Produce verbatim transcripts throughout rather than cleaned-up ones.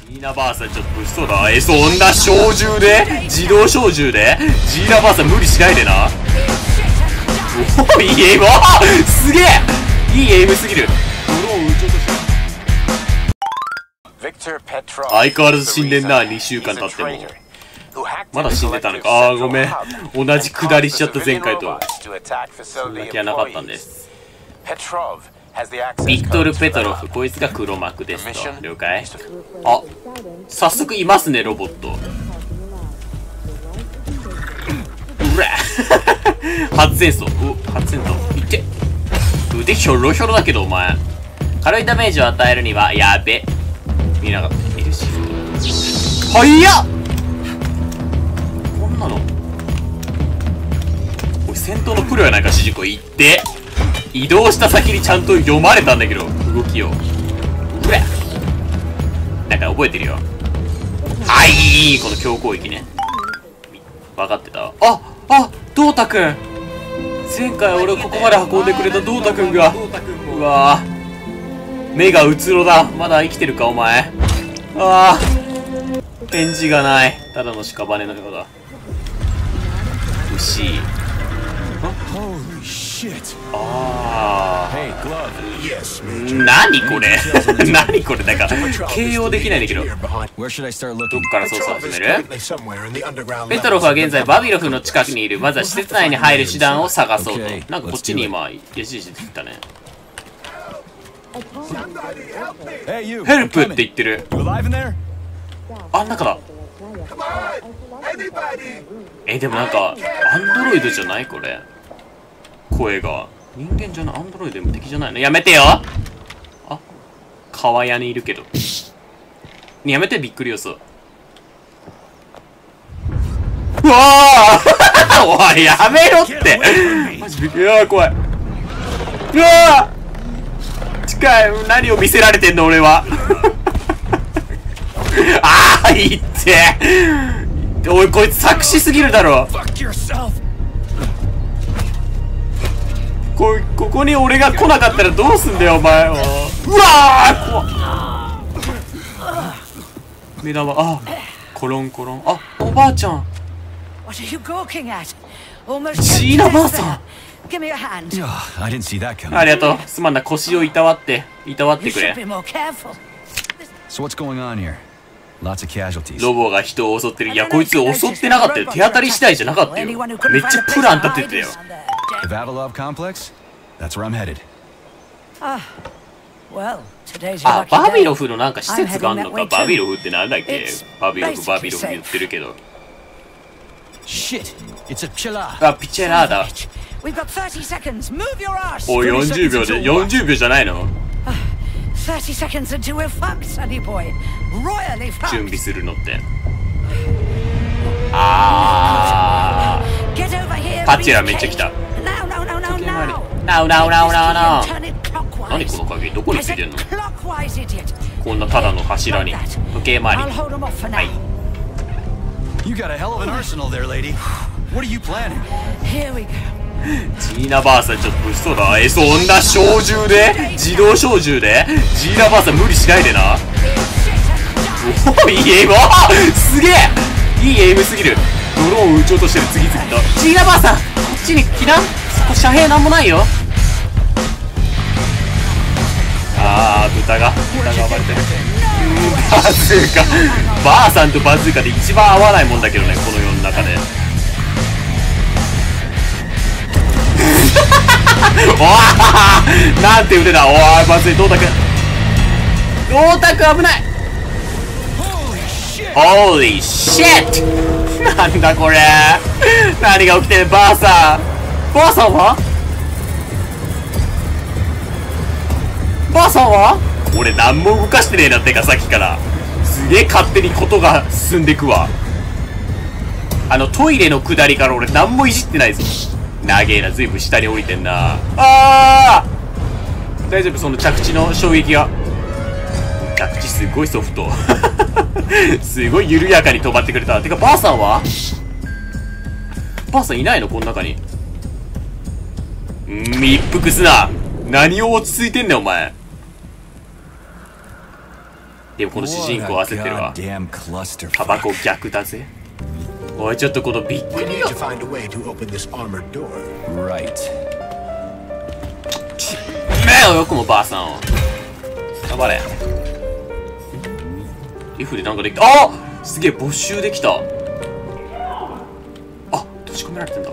ジーナばあさんちょっと嘘だ。え、そんな小銃で自動小銃でジーナばあさん無理しないでな。おお、いいエイム。あーすげえいいエイムすぎる。ドローン撃ち落とした。相変わらず死んでんな。にしゅうかん経ってもまだ死んでたのか。ああ、ごめん。同じ下りしちゃった前回と。そんな気はなかったんです。ビクトル・ペトロフ、こいつが黒幕ですと。了解。あ、早速いますね、ロボット。うら初戦争。お、初戦闘。いって。腕ひょろひょろだけど、お前。軽いダメージを与えるには、やべ。見なかった。いるし。はっやこんなの。おい、戦闘のプロやないか、主人公。いって。移動した先にちゃんと読まれたんだけど、動きを。うわなんか覚えてるよ。はい、この強攻撃ね。分かってた。ああドータくん前回俺をここまで運んでくれたドータくんが。うわぁ。目がうつろだ。まだ生きてるか、お前。ああ。返事がない。ただの屍のようだ。牛。ああ。何これ何これなんか形容できないんだけど。どっから操作始める？ペトロフは現在バビロフの近くにいる。まずは施設内に入る手段を探そうと。なんかこっちに今矢印出てきたね。ヘルプって言ってる。あん中だ。えでもなんかアンドロイドじゃないこれ。声が人間じゃない。アンドロイドでも敵じゃないの。やめてよ。あ川屋にいるけどやめて。びっくり予想。うわあおいやめろってマジびっくり。うわ怖い。うわ近い。何を見せられてんの俺はああいっておいこいつ作詞すぎるだろ。こここに俺が来なかったらどうすんだよお前。うわー怖っ。目玉。あコロンコロン。あおばあちゃん。ジーナばあさん。ありがとう。すまんな。腰をいたわっていたわってくれ。ロボが人を襲ってる。いやこいつ襲ってなかったよ。手当たり次第じゃなかったよ。めっちゃプラン立ててたよ。あ、バビロフのなんか施設があんのか。バビロフってなんだっけ。バビロフバビロフ言ってるけど。あ、ピチェラーだ。おいよんじゅうびょうでよんじゅうびょうじゃないの。準備するのってあーパチェラめっちゃ来た。ナウナウナウナウナウ。何この鍵どこについてんの。こんなただの柱に時計回り。はいジーナばあさんちょっと嘘だ。え、そんな小銃で自動小銃でジーナばあさん無理しないでな。おおいいエイム。あすげえいいエイムすぎる。ドローン撃ち落としてる次々と。ジーナばあさんこっちに来な。そこ遮蔽なんもないよ。あー豚が豚が暴れてる。うんバズーカばあさんとバズーカで一番合わないもんだけどねこの世の中で。おわなんて腕だ。おいまずい。ドータくんドータくん危ない。ホーリーシットなんだこれ。何が起きてる。ばあさんばあさんはばあさんは俺何も動かしてねえなってかさっきからすげえ勝手にことが進んでくわ。あのトイレの下りから俺何もいじってないぞ。長えな。ずいぶん下に降りてんな。あー大丈夫。その着地の衝撃が着地すごいソフトすごい緩やかに止まってくれた。てかばあさんはばあさんいないのこの中に。ん一服すな。何を落ち着いてんねんお前。 でもこの主人公焦ってるわ。タバコ逆だぜ。おいちょっとこのびっくりよ。めよよくもばあさんを頑張れ。F でなんかできた。あすげえ没収できた。あ閉じ込められてんだ。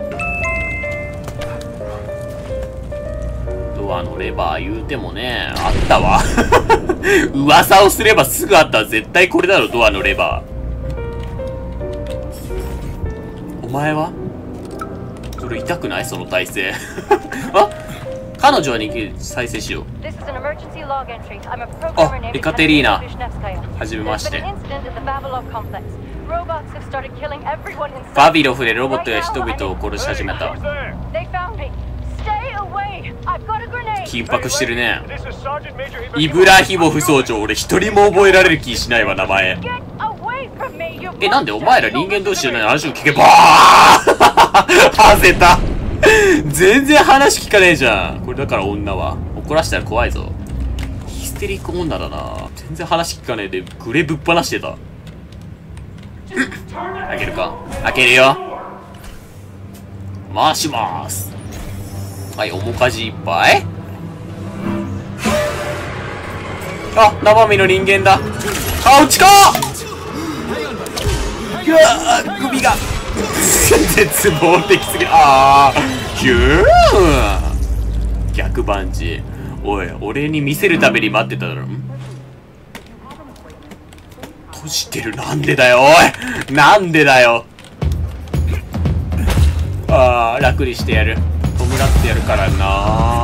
ドアのレバー言うてもねあったわ噂をすればすぐあったわ。絶対これだろドアのレバー。お前はそれ痛くないその体勢あ彼女は逃げる再生しよう。あエカテリーナはじめまして。バビロフでロボットや人々を殺し始めた。緊迫してるね。イブラヒモフ総長俺一人も覚えられる気しないわ名前。えなんでお前ら人間同士じゃない話を聞けば焦った全然話聞かねえじゃん。これだから女は怒らせたら怖いぞ。ヒステリック女だな。全然話聞かねえでグレぶっ放してた開けるか。開けるよ。回します。はい面かじいっぱい。あ生身の人間だ。あ落ちかうわ首が絶望的すぎる。ああヒュー逆バンジー。おい俺に見せるために待ってただろ。閉じてる。なんでだよおいなんでだよ。ああ楽にしてやる。弔ってやるからな。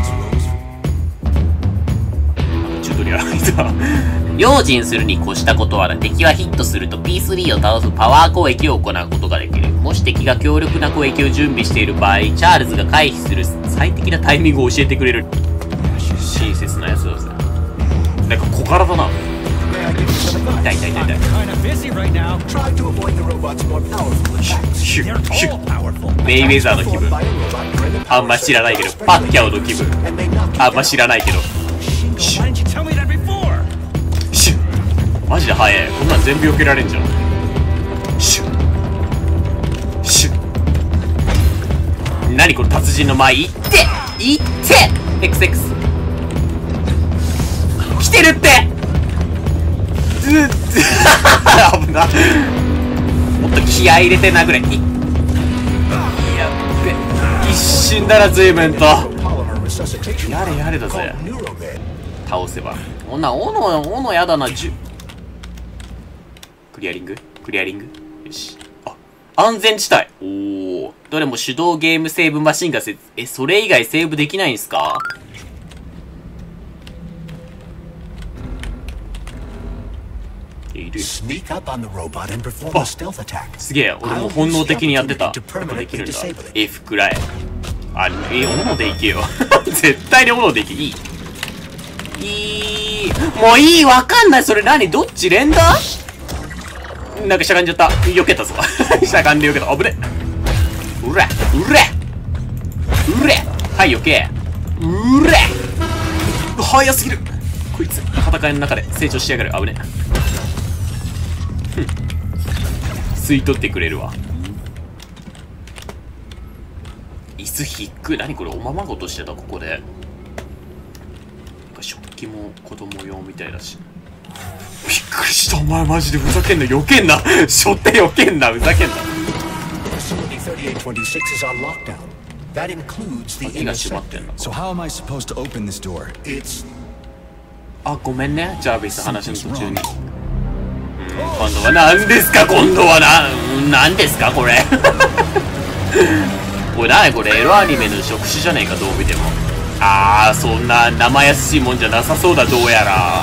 チュートリアル入った用心するに越したことはない。敵はヒットすると ピースリー を倒すパワー攻撃を行うことができる。もし敵が強力な攻撃を準備している場合、チャールズが回避する最適なタイミングを教えてくれる。親切なやつだぜ。なんか小柄だな。痛い痛い痛い痛い。ヒュッヒュッメイウェザーの気分あんま知らないけど。パッキャオの気分あんま知らないけど。シュッシュッマジで速い。こんなん全部避けられんじゃん。シュッシュッ何この達人の前いっていって エックスエックス 来てるって危なもっと気合い入れて殴れ。いやっべ一瞬なら随分とやれやれだぜ。倒せばこんな斧斧やだな。じゅクリアリングクリアリングよし。あ安全地帯。おおどれも手動ゲームセーブマシンがせえそれ以外セーブできないんすか。いる。あすげえ俺も本能的にやってた。できるんだ。F くらい。あえ斧でいけよ絶対に斧でいけ。いいいいもういいわかんない。それ何どっち連打なんかしゃがんじゃった。避けたぞしゃがんで避けた。危ねうらうらうらはい避けうら早すぎるこいつ。戦いの中で成長しやがる。危ね吸い取ってくれるわ。椅子引く。何これおままごとしてたここで。なんか食器も子供用みたいだし。びっくりした。お前マジでふざけんな。避けんなしょって避けんな。ふざけんな。鍵が閉まってんの。あごめんねジャービス話の途中に。今度は何ですか。今度はな何ですかこれこれ何これエロアニメの触手じゃねえかどう見ても。あーそんな生優しいもんじゃなさそうだどうやら。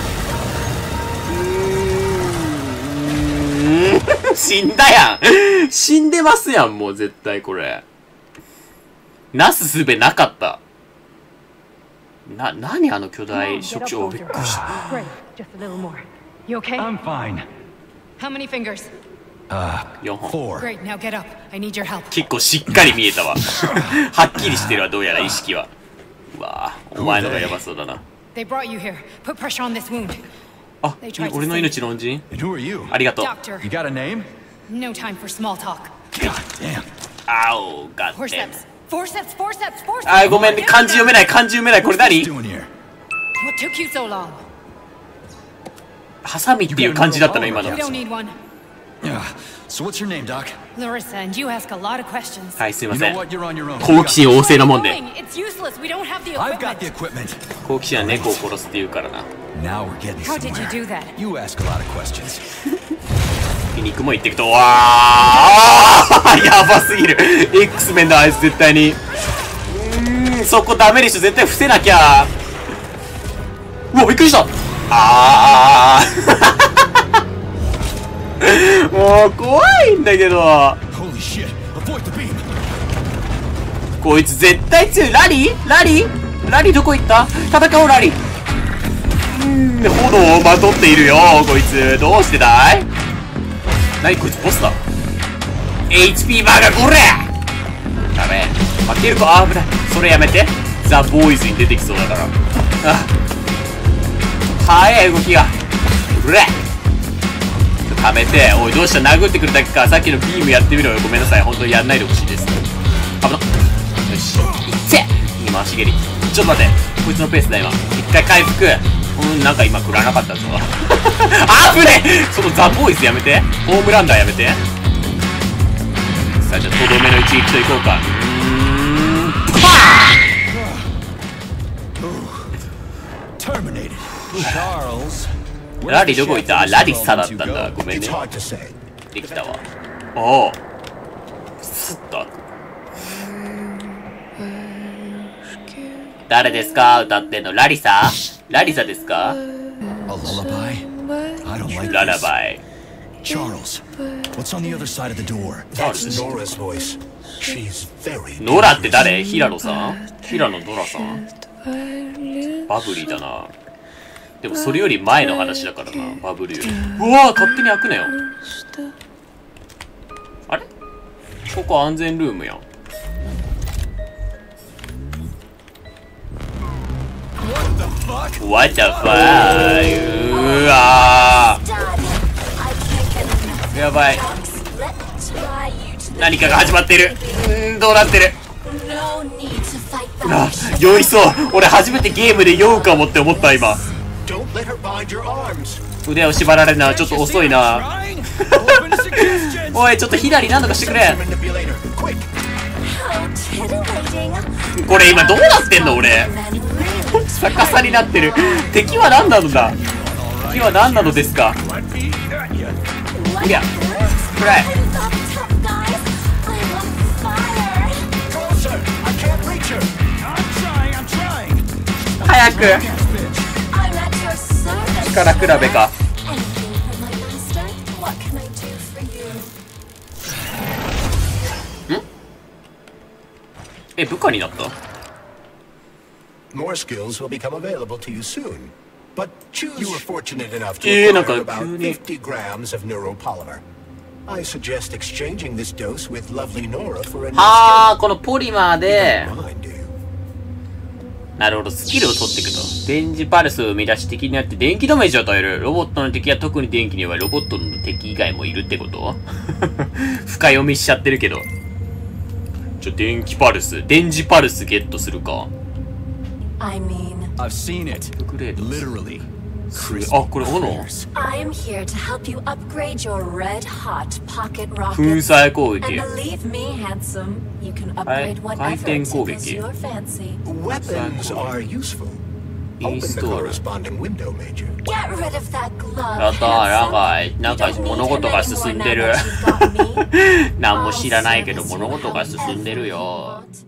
うーん死んだやん死んでますやんもう絶対これ。なすすべなかった。な、何あの巨大触手。びっくりした。 You okay? I'm fine. How many fingers? Uh, four. Great. Now get up. I need your help. 結構しっかり見えたわはっきりしてるわどうやら意識は。うわお前のがやばそうだな。 They brought you here. Put pressure on this wound. あ、俺の命の恩人。ありがとう。 Doctor. No time for small talk. God damn. あお、ガッテン。 Forceps. Forceps. Forceps. Forceps. あ、ごめん、漢字読めない、漢字読めない。これ何？ What doing here? What took you so long? ハサミっていう漢字だったの今の。 We don't need one. Yeah. So what's your name, Doc? Larissa, and you ask a lot of questions. はい、すいま You せ know ん。 what? You're on your own. 好奇心旺盛なもんで。 Fine. It's useless. We don't have the I've got the equipment. equipment. 好奇心は猫を殺すって言うからな。 Now we're getting How did you do somewhere. that? You ask a lot of questions. 肉も言ってくと、わーやばすぎる。 X メンだ、あいつ絶対に。うーん、そこダメでしょ。絶対伏せなきゃ。うわ、びっくりした。あーもう怖いんだけど。 Holy shit! Avoid the beam. こいつ絶対強い。ラリーラリーラリーどこ行った？戦おうラリー。うーん、炎をまとっているよこいつ。どうしてだい？何こいつボスだ。 エイチピー バーガーこれ。ダメ、負けるか。あ、危ない。それやめて。ザ・ボーイズに出てきそうだから。あ、速い動きが。うれ溜めて。おい、どうした？殴ってくるだけか。さっきのビームやってみろよ。ごめんなさい、本当にやんないでほしいです。危な。よし、いっていい回し蹴り。ちょっと待って、こいつのペースだ今。一回回復。うん、なんか今食らなかったぞ。あぶねえ。そのザ・ボーイズやめて。ホームランダーやめて。さあ、じゃあとどめの一撃といこうか。うーん、パー。ラリどこ行った？ラリサだったんだ。ごめんね。できたわ。おお、スッと開く。誰ですか？歌ってんの。ラリサ？ラリサですか？ララバイ。 Charles, what's on the other side of the door? That's Nora's voice. She's very ノラって誰？平野さん？平野ノラさん？バブリーだな。でもそれより前の話だからな、バブルより。うわー、勝手に開くなよ。あれ？ここ安全ルームやん。What the fuck? うわー、やばい。何かが始まってる。うーん、どうなってる。あ、酔いそう。俺初めてゲームで酔うかもって思った今。腕を縛られるのはちょっと遅いな。おい、ちょっと左なんとかしてくれ。これ今どうなってんの俺。逆さになってる。敵は何なのだ。敵は何なのですか。いや、くらい。早く。力比べか。ん？え、部下になった？ More skills will become available to you soon. But choose. You were fortunate enough to Eh, acquire naka, about fifty grams of neuropolymer. I suggest exchanging this dose with lovely Nora for a new はあ、このポリマーで。 skill. Mind, do you? なるほど、スキルを取っていくと。電磁パルスを生み出し敵になって電気ダメージを与える。ロボットの敵は特に電気に弱い。ロボットの敵以外もいるってこと？深読みしちゃってるけど。ちょ、電気パルス、電磁パルスゲットするか。 I mean, I've seen it. Literally. あ、これ炎。 I am here to help you upgrade your red-hot pocket 粉 rockets. 砕攻 And 撃。 believe me, handsome, you can はい、 upgrade 回 whatever 転攻 tickles 撃。 your fancy. Weapons are useful. イン Open ス the トール。 corresponding window, Major. Get rid of that glove, やったー、なんか、 handsome. なんか You don't 物 need 事 him が anymore 進ん now でる。 that you've got me. 何も知らないけど I'll service 物 you 事が進んでる however you よ。 want.